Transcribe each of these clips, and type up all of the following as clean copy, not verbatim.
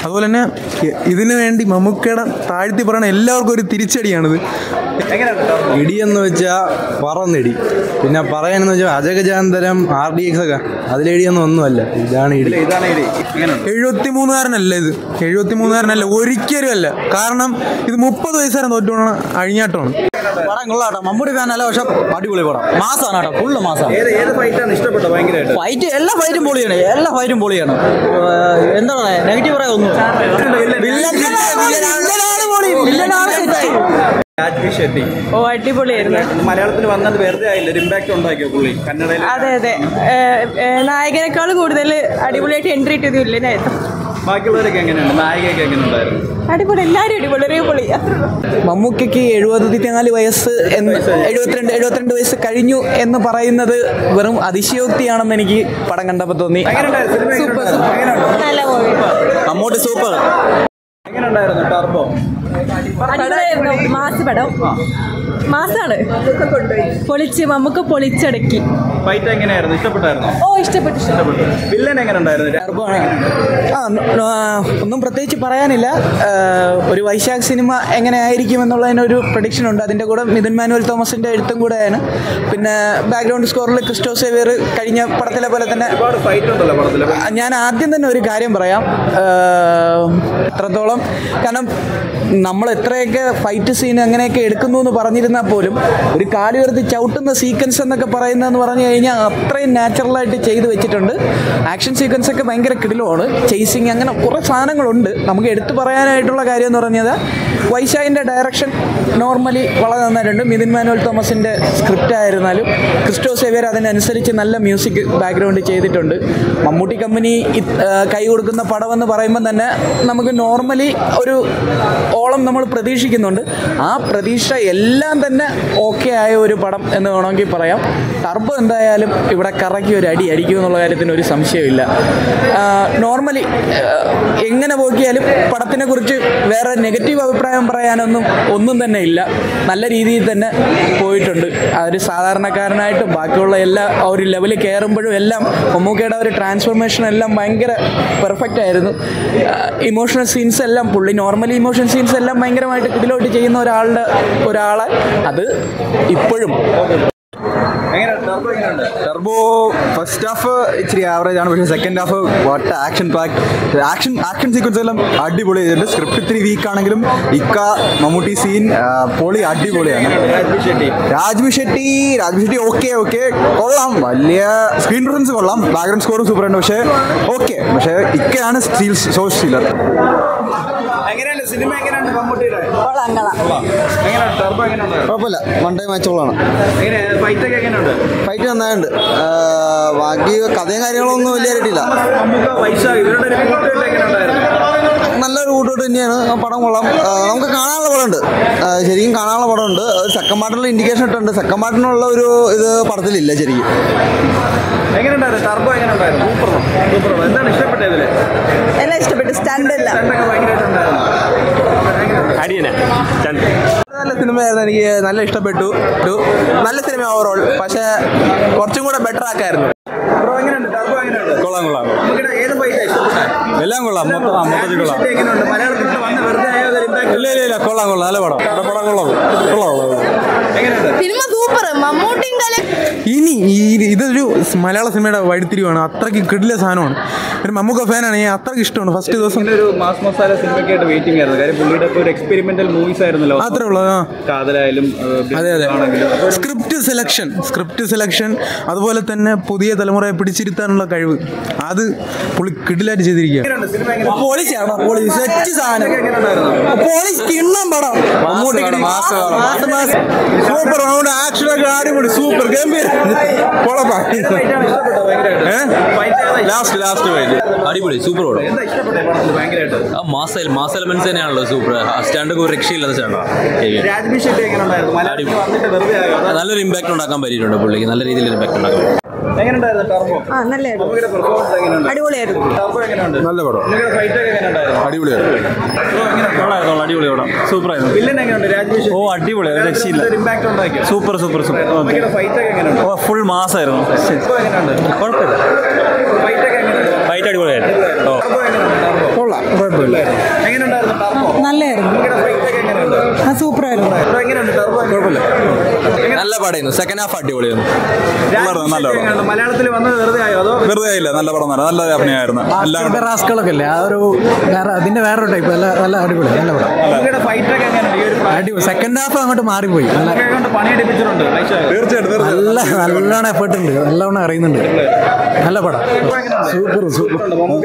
അതുപോലെ തന്നെ ഇതിനു വേണ്ടി മമ്മൂക്കയുടെ താഴ്ത്തി പറയണ എല്ലാവർക്കും ഒരു തിരിച്ചടിയാണിത്. ഇടിയെന്ന് വെച്ചാൽ പറന്നിടി, പിന്നെ പറയാനെന്ന് വെച്ചാൽ അജഗജാന്തരം RDX ഒക്കെ അതിലിടിയൊന്നും ഒന്നുമല്ല. ഇതാണ് ഇടി. 73കാരനല്ല ഇത്, 73കാരനല്ല, ഒരിക്കലും അല്ല. കാരണം ഇത് 30 വയസ്സുകാരൻ തോറ്റുകൊണ്ടാണ് അഴിഞ്ഞാട്ടമാണ്. പടം കൊള്ളാട്ടോ, മമ്മൂട്ടി ഫാനല്ല, പക്ഷെ അടിപൊളി പടം. മാസമാണ് കേട്ടോ, ഫുള്ള് മാസമാണ്. ഫൈറ്റ് എല്ലാ ഫൈറ്റും പൊളിയാണ്, എല്ലാ ഫൈറ്റും പൊളിയാണ്. എന്താ പറയാ, നെഗറ്റീവ് പറയാ ഒന്നും. അടിപൊളിയായിരുന്നു. മലയാളത്തിൽ വന്നത് വെറുതെ ആയില്ല, ഒരു ഇമ്പാക്ട് ഉണ്ടാക്കിയോ പുള്ളി കന്നഡയിൽ? അതെ അതെ, നായകനേക്കാൾ കൂടുതൽ അടിപൊളിയായിട്ട് എൻട്രി ഇട്ടത് വില്ലനായിരുന്നു. ബാക്കിയുള്ളവരൊക്കെ എങ്ങനെയുണ്ട്? നായികയൊക്കെ എങ്ങനെ ഉണ്ടായിരുന്നു? അടിപൊളി, എല്ലാവരും അടിപൊളി, ഒരേപൊളി. മമ്മൂക്കയ്ക്ക് 74 വയസ്സ് 72 വയസ്സ് കഴിഞ്ഞു എന്ന് പറയുന്നത് വെറും അതിശയോക്തിയാണെന്ന് എനിക്ക് പടം കണ്ടപ്പോൾ തോന്നി. നല്ല മൂവി, മമ്മൂട്ടി സൂപ്പർ. എങ്ങനെയുണ്ടായിരുന്നു ടർബോ? അടിപൊളിയായിരുന്നു. മാസ് പടം, മാസാണ്. പൊളിച്ച് മമ്മൂക്ക പൊളിച്ചടക്കി. ഫൈറ്റ് എങ്ങനെയായിരുന്നു? ഇഷ്ടപ്പെട്ടായിരുന്നു? ഇഷ്ടപ്പെട്ടു. വില്ലൻ എങ്ങനെ ഉണ്ടായിരുന്നു? ഒന്നും പ്രത്യേകിച്ച് പറയാനില്ല. ഒരു വൈശാഖ് സിനിമ എങ്ങനെ ആയിരിക്കും എന്നുള്ളതിനൊരു പ്രഡിക്ഷൻ ഉണ്ട്. അതിൻ്റെ കൂടെ മിഥുൻ മാനുവൽ തോമസിൻ്റെ എഴുത്തും കൂടെയാണ്. പിന്നെ ബാക്ക്ഗ്രൗണ്ട് സ്കോറിൽ ക്രിസ്റ്റോ സേവിയർ കഴിഞ്ഞ പടത്തിലെ പോലെ തന്നെ. ഒരുപാട് ഫൈറ്റ് ഉണ്ടല്ലോ പടത്തിൽ. ഞാൻ ആദ്യം തന്നെ ഒരു കാര്യം പറയാം, എത്രത്തോളം, കാരണം നമ്മൾ എത്രയൊക്കെ ഫൈറ്റ് സീൻ അങ്ങനെയൊക്കെ എടുക്കുന്നു എന്ന് പറഞ്ഞിരുന്നാൽ പോലും ഒരു കാല് ഉയർത്തി ചവിട്ടുന്ന സീക്വൻസ് എന്നൊക്കെ പറയുന്നതെന്ന് പറഞ്ഞു കഴിഞ്ഞാൽ അത്രയും നാച്ചുറലായിട്ട് ചെയ്ത് വെച്ചിട്ടുണ്ട്. ആക്ഷൻ സീക്വൻസ് ഒക്കെ ഭയങ്കര കിടിലമാണ്. ചേസിങ്, അങ്ങനെ കുറേ സാധനങ്ങളുണ്ട്. നമുക്ക് എടുത്തു പറയാനായിട്ടുള്ള കാര്യം എന്ന് പറഞ്ഞത് വൈശാഖിൻ്റെ ഡയറക്ഷൻ നോർമലി വളരെ നന്നായിട്ടുണ്ട്. മിഥുൻ മാനുവൽ തോമസിൻ്റെ സ്ക്രിപ്റ്റ് ആയിരുന്നാലും ക്രിസ്റ്റോ സേവിയർ അതിനനുസരിച്ച് നല്ല മ്യൂസിക് ബാക്ക്ഗ്രൗണ്ട് ചെയ്തിട്ടുണ്ട്. മമ്മൂട്ടി കമ്പനി കൈ കൊടുക്കുന്ന പടമെന്ന് പറയുമ്പോൾ തന്നെ നമുക്ക് നോർമലി ഒരു ഓളം നമ്മൾ പ്രതീക്ഷിക്കുന്നുണ്ട്. ആ പ്രതീക്ഷ എല്ലാം തന്നെ ഓക്കെ ആയ ഒരു പടം എന്ന് വേണമെങ്കിൽ പറയാം. ടർബോ എന്തായാലും ഇവിടെ കറക്കി ഒരു അടി അടിക്കും എന്നുള്ള കാര്യത്തിന് ഒരു സംശയമില്ല. നോർമലി എങ്ങനെ പോക്കിയാലും പടത്തിനെ കുറിച്ച് വേറെ നെഗറ്റീവ് അഭിപ്രായം ഒന്നും തന്നെ ഇല്ല. നല്ല രീതിയിൽ തന്നെ പോയിട്ടുണ്ട്. അതൊരു സാധാരണക്കാരനായിട്ട് ബാക്കിയുള്ള എല്ലാ ഒരു ലെവലിൽ കയറുമ്പോഴും എല്ലാം മമ്മൂക്കയുടെ ഒരു ട്രാൻസ്ഫോർമേഷൻ എല്ലാം ഭയങ്കര പെർഫെക്റ്റ് ആയിരുന്നു. ഇമോഷണൽ സീൻസ് എല്ലാം പുള്ളി നോർമലി ഇമോഷണൽ സീൻസ് എല്ലാം ഭയങ്കരമായിട്ട് ഇതിലോട്ട് ചെയ്യുന്ന ഒരാളെ അത് ഇപ്പോഴും. ടർബോ ഫസ്റ്റ് ഹാഫ് ഇച്ചിരി ആവറേജ് ആണ്, പക്ഷേ second half what action sequence എല്ലാം അടിപൊളി ചെയ്തിട്ടുണ്ട്. സ്ക്രിപ്റ്റ് ഇത്തിരി വീക്ക് ആണെങ്കിലും മമ്മൂട്ടി സീൻ പൊളി അടിപൊളിയാണ്. രാജ്ബി ഷെട്ടി ഓക്കെ കൊള്ളാം, വലിയ സ്ക്രീൻ പ്രസൻസ് കൊള്ളാം, ബാക്ക്ഗ്രൗണ്ട് സ്കോറും സൂപ്പർ ഉണ്ട്. പക്ഷേ പക്ഷേ ഇക്കയാണ് സ്റ്റീലർ. കുഴപ്പമില്ല, വൺ ടൈം മാച്ചോളാണ്. ഫൈറ്റ് നന്നായിട്ടുണ്ട്. ബാക്കി കഥയും കാര്യങ്ങളൊന്നും വലിയായിട്ടില്ല. നല്ലൊരു കൂട്ടോട്ട് തന്നെയാണ്. പടം കൊള്ളാം, നമുക്ക് കാണാനുള്ള പടമുണ്ട്, ശരിക്കും കാണാനുള്ള പടമുണ്ട്. സെക്കൻഡ് പാർട്ടിനുള്ള ഇൻഡിക്കേഷൻ ഇട്ടുണ്ട്. സെക്കൻഡ് പാർട്ടിനുള്ള ഒരു ഇത് പടത്തിലില്ല ശരിക്കും. എല്ലാം ഇഷ്ടപ്പെട്ടു. സ്റ്റണ്ടല്ല, നല്ല സിനിമയായിരുന്നു. എനിക്ക് നല്ല ഇഷ്ടപ്പെട്ടു. നല്ല സിനിമ ഓവറോൾ, പക്ഷേ കുറച്ചും കൂടെ ബെറ്റർ ആക്കായിരുന്നു. കൊള്ളാം എല്ലാം കൊള്ളാം, മൊത്തത്തിൽ കൊള്ളാം. ഇല്ല കൊള്ളാം, നല്ല പടം കൊള്ളാം. Cinema super. മമ്മൂട്ടി ഇനി ഇതൊരു മലയാള സിനിമയുടെ വഴിത്തിരിവാണ്. അത്രയ്ക്ക് കിടില സാധനമാണ്. ഒരു മമ്മൂക്ക ഫാനാണ്, ഞാൻ അത്രയ്ക്ക് ഇഷ്ടമാണ്. ഫസ്റ്റ് ദിവസം ഒരു മാസ് മസാല സിനിമയ്ക്കായിട്ട് വെയിറ്റിംഗ് ആയിരുന്നു. കാര്യം പുള്ളിയുടെ ഒരു എക്സ്പെരിമെന്റൽ മൂവീസ് ആയിരുന്നല്ലോ. അത്രേ ഉള്ളൂ. കാതലായാലും അതെ. സ്ക്രിപ്റ്റ് സെലക്ഷൻ അതുപോലെ തന്നെ പുതിയ തലമുറയെ പിടിച്ചിരുത്താനുള്ള കഴിവ്, അത് പുള്ളി കിടിലായിട്ട് ചെയ്തിരിക്കുക. സൂപ്പർ ഗംഭീര അടിപൊളി സൂപ്പർ മാസ് എലമെന്റ്സ് തന്നെയാണല്ലോ സൂപ്പർ. സ്റ്റാൻഡ് ഒരു രക്ഷയില്ലാത്ത സ്റ്റാൻഡാണ്. നല്ലൊരു ഇമ്പാക്ട് ഉണ്ടാക്കാൻ പറ്റിയിട്ടുണ്ട് പുള്ളിക്ക്, നല്ല രീതിയിൽ ഇമ്പാക്ട് ഉണ്ടാക്കാൻ. അടിപൊളിയായിരുന്നു. നല്ല പടം, അടിപൊളിയായിരുന്നു. അടിപൊളി പടം, സൂപ്പറായിരുന്നു. അടിപൊളി, രക്ഷയില്ല. സൂപ്പർ ഫുൾ മാസായിരുന്നു. കുഴപ്പമില്ല, ഫൈറ്റ് അടിപൊളിയായിരുന്നു. കൊള്ളാം, കുഴപ്പമില്ല. എങ്ങനെയുണ്ടായിരുന്നു ടർബോ? നല്ലായിരുന്നു. ഫൈറ്റ് ഒക്കെ എങ്ങനെയുണ്ട്? സൂപ്പറായിരുന്നു. എങ്ങനെയുണ്ട് ടർബോ? കുഴപ്പമില്ല. നല്ല പടമായിരുന്നു. സെക്കൻഡ് ഹാഫ് അടിപൊളിയായിരുന്നു. മലയാളത്തിൽ വന്നത് വെറുതെ ആയോ അതോ വെറുതെ ആയില്ല, നല്ല പടം, നല്ല അഭിനയമായിരുന്നു. റാസ്കളൊക്കെ അല്ലേ, ആ ഒരു അതിന്റെ വേറൊരു ടൈപ്പ്, നല്ല അടിപൊളി, നല്ല പടം. ഫൈറ്റ് ഒക്കെ എങ്ങനെയുണ്ട്? ഈ ഒരു അടിപൊളി. സെക്കൻഡ് ഹാഫ് അങ്ങോട്ട് മാറിപ്പോയി. പണിയെടുപ്പിച്ചിട്ടുണ്ട്. തീർച്ചയായിട്ടും നല്ലോണം എഫേർട്ട് ഉണ്ട്, നല്ലോണം അറിയുന്നുണ്ട്. നല്ല പടം. സൂപ്പർ.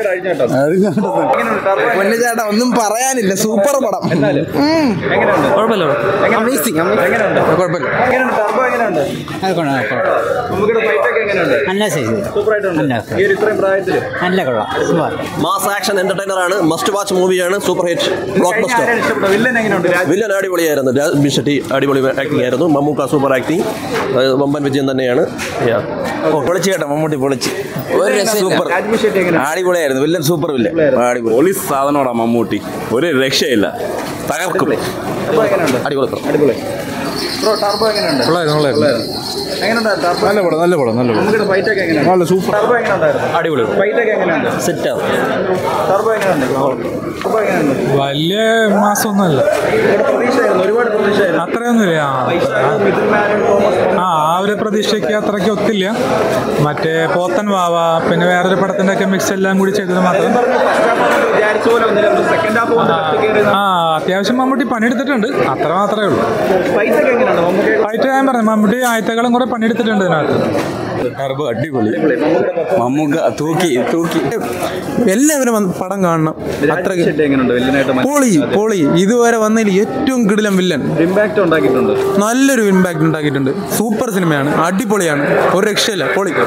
ചേട്ടാ ഒന്നും പറയാനില്ല, സൂപ്പർ പടം. കുഴപ്പമില്ല. അമേസിങ്. കുഴപ്പമില്ല. ടർബോ എങ്ങനെയുണ്ട്? മമ്മൂക്കയുടെ ഫൈറ്റ് ഒക്കെ എങ്ങനെയുണ്ട്? സൂപ്പറായിട്ടുണ്ട്. ഈ ഒരു ഇത്രയും പ്രായത്തില് നല്ല കൊള്ളാം. മാസ് ആക്ഷൻ എന്റർടൈനർ ആണ്, മസ്റ്റ് വാച്ച് മൂവിയാണ്, സൂപ്പർ ഹിറ്റ് ബ്ലോക്ക് ബസ്റ്റർ. ഇഷ്ടപ്പെട്ടു. വില്ലൻ എങ്ങനെയുണ്ട്? വില്ലൻ അടിപൊളിയായിരുന്നു. രാജ് ഷെട്ടി അടിപൊളി ആക്ടിംഗ് ആയിരുന്നു. മമ്മൂക്ക സൂപ്പർ ആക്ടിങ്, വമ്പൻ വിജയം തന്നെയാണ്. പൊളിച്ച് കേട്ടോ, മമ്മൂട്ടി പൊളിച്ച്. സൂപ്പർ രാജ്മി ഷെട്ടി എങ്ങനെ? അടിപൊളിയായിരുന്നു. Villain super villain. പോലീസ് സാധനോടാ മമ്മൂട്ടി, ഒരു രക്ഷയില്ല, തകർക്കും. അടിപൊളി. ബ്രോ ടർബോ എങ്ങനെയുണ്ട്? എങ്ങനെയുണ്ട് ടർബോ? നല്ല പടം. മമ്മൂക്കയുടെ ഫൈറ്റ് ഒക്കെ എങ്ങനെയുണ്ട്? നല്ല സൂപ്പർ. ടർബോ എങ്ങനെയുണ്ടായിരുന്നു? അടിപൊളി. ഫൈറ്റ് ഒക്കെ എങ്ങനെയുണ്ട്? സെറ്റാണ്. ടർബോ എങ്ങനെയുണ്ട്? ടർബോ എങ്ങനെയുണ്ട്? വലിയ മാസമൊന്നുമല്ല, ഇവിടെ പ്രതീക്ഷയായിരുന്നു, ഒരുപാട് പ്രതീക്ഷയായിരുന്നു. അത്രയൊന്നുമില്ല. ആ ഒരു പ്രതീക്ഷയ്ക്ക് അത്രയ്ക്ക് ഒത്തില്ല. മറ്റേ പോത്തൻ വാവ, പിന്നെ വേറൊരു പടത്തിൻ്റെ ഒക്കെ മിക്സ് എല്ലാം കൂടി ചെയ്തത് മാത്രം. വിചാരിച്ച പോലെ ഒന്നില്ല. സെക്കൻഡ് ഹാഫ് അത്യാവശ്യം മമ്മൂട്ടി പണിയെടുത്തിട്ടുണ്ട്, അത്ര മാത്രമേ ഉള്ളൂ. ഫൈറ്റ് ഒക്കെ എങ്ങനെയുണ്ട്? മമ്മൂക്കയുടെ ഫൈറ്റ് ഞാൻ പറഞ്ഞു, മമ്മൂട്ടി ആയത്തേക്കാളും കുറെ പണിയെടുത്തിട്ടുണ്ട് ഇതിനകത്ത്. അടിപൊളി. മമ്മൂക്ക തൂക്കി. എല്ലാവരും പടം കാണണം. അത്രയ്ക്ക് ഷെട്ടി എങ്ങനെയുണ്ട്? വില്ലനായിട്ട് പൊളി. ഇതുവരെ വന്നതിൽ ഏറ്റവും കിടിലം വില്ലൻ. ഇമ്പാക്ട് ഉണ്ടാക്കിയിട്ടുണ്ട്. നല്ലൊരു ഇമ്പാക്ട് ഉണ്ടാക്കിയിട്ടുണ്ട്. സൂപ്പർ സിനിമയാണ്, അടിപൊളിയാണ്, ഒരു രക്ഷയില്ല, പൊളി.